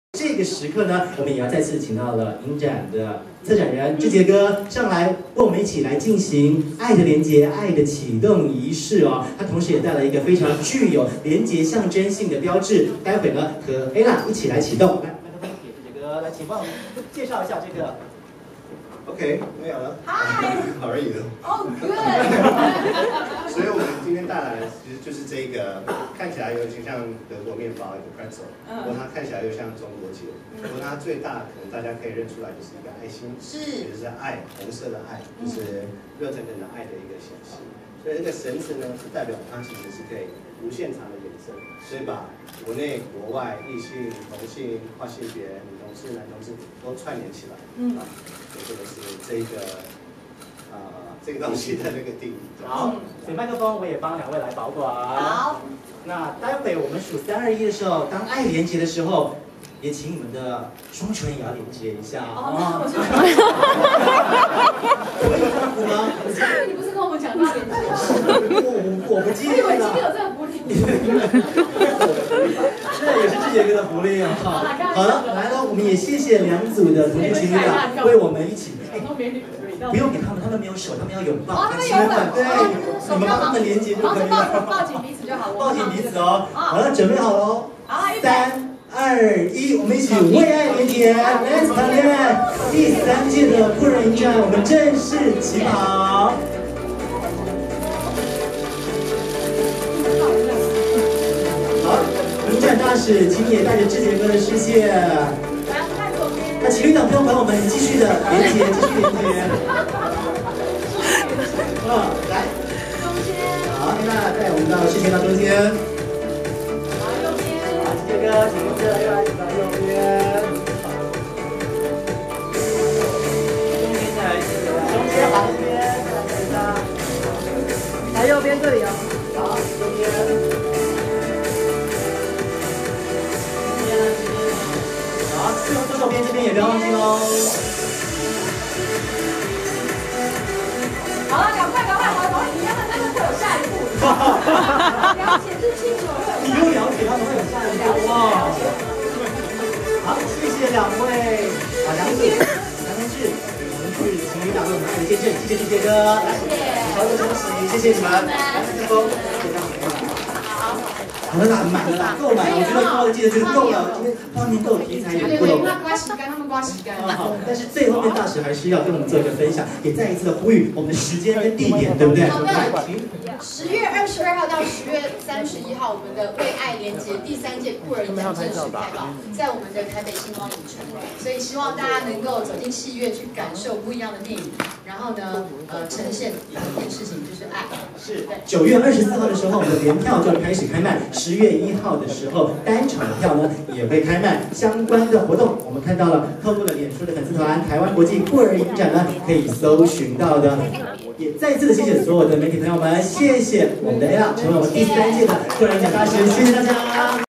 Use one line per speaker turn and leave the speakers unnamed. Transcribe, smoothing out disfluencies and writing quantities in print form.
这个时刻呢，我们也要再次请到了影展的策展人志杰哥上来，跟我们一起来进行爱的连结、爱的启动仪式哦。他同时也带来一个非常具有连结象征性的标志，待会呢和 Ella 一起来启动。来，麦克风给志杰哥，来，请帮我们介绍一下这个。
OK， 没有了。
Hi。How are you?
Oh, good.
所以我们今天带来的其实就是这个，看起来有点像德国面包一个 pretzel， 不过它看起来又像中国结，不过它最大可能大家可以认出来就是一个爱心，也就是爱，红色的爱，就是热腾腾的爱的一个显示。所以这个绳子呢，是代表它其实是可以无限长的延伸，所以把国内、国外、异性、同性、跨性别、女同志、男同志都串联起来。所以这个是这个东西的那个定义。
好，所以麦克风我也帮两位来保管。
好。
那待会我们数3、2、1的时候，当爱连结的时候，也请你们的双唇也要连接一下啊。可以这样子吗？
你不是跟我们讲到连接？
我不记得了。
我以为今天有这个福利。
这也是志杰哥的福利啊！好了，来了，我们也谢谢两组的同志情侣档为我们一起。不用给他们，他们没有手，他们要拥抱。
他们有吻，
对，你们帮他们连接就可以了。
抱紧彼此就好。
抱紧彼此哦。好了，准备好了哦。3、2、1，我们一起为爱连结 ，Let's Connect！ 第3届的酷人影展，我们正式起跑。好，影展大使，请你也带着志杰哥的视线。那情侣档朋友们，我们继续的连接，继续连接。来，
中间。
好，那带我们到视线到中间。
好，右边。
好，志杰哥，请跟着来到右边。中间再来一次，中间好，这边再来一张。
来右边这里哦。
好，右边。好，左手边这边也不要忘记哦。
好了，赶快，你让他们会有下一步。了解日清楚。
你又了解他们会有下一步哇！好，谢谢两位梁总、梁同志，我们是情侣档为我们爱的见证，谢谢志杰哥，来，好的，恭喜，谢谢你们，来，麦克风，谢谢大家。好了啦，满了啦，够满了，我觉得高的记得就是够了，今天画面够，题材也够。
那刮洗干，他们刮洗干。
好，但是最后面大使还是要跟我们做一个分享，也再一次的呼吁我们的时间跟地点，对不对？
好的。10月22号到10月31号，我们的为爱连结第3届酷儿影展正式开跑，在我们的台北星光影城，所以希望大家能够走进戏院去感受不一样的电影，然后呢，呈现一件事情就是爱。
是9月24号的时候，我们的联票就开始开卖，10月1号的时候单场票呢也会开卖。相关的活动我们看到了，透过了脸书的粉丝团台湾国际酷儿影展呢可以搜寻到的。也再次的谢谢所有的媒体朋友们，谢谢我们的 Ella 成为我们第3届的酷儿影展大使，谢谢大家。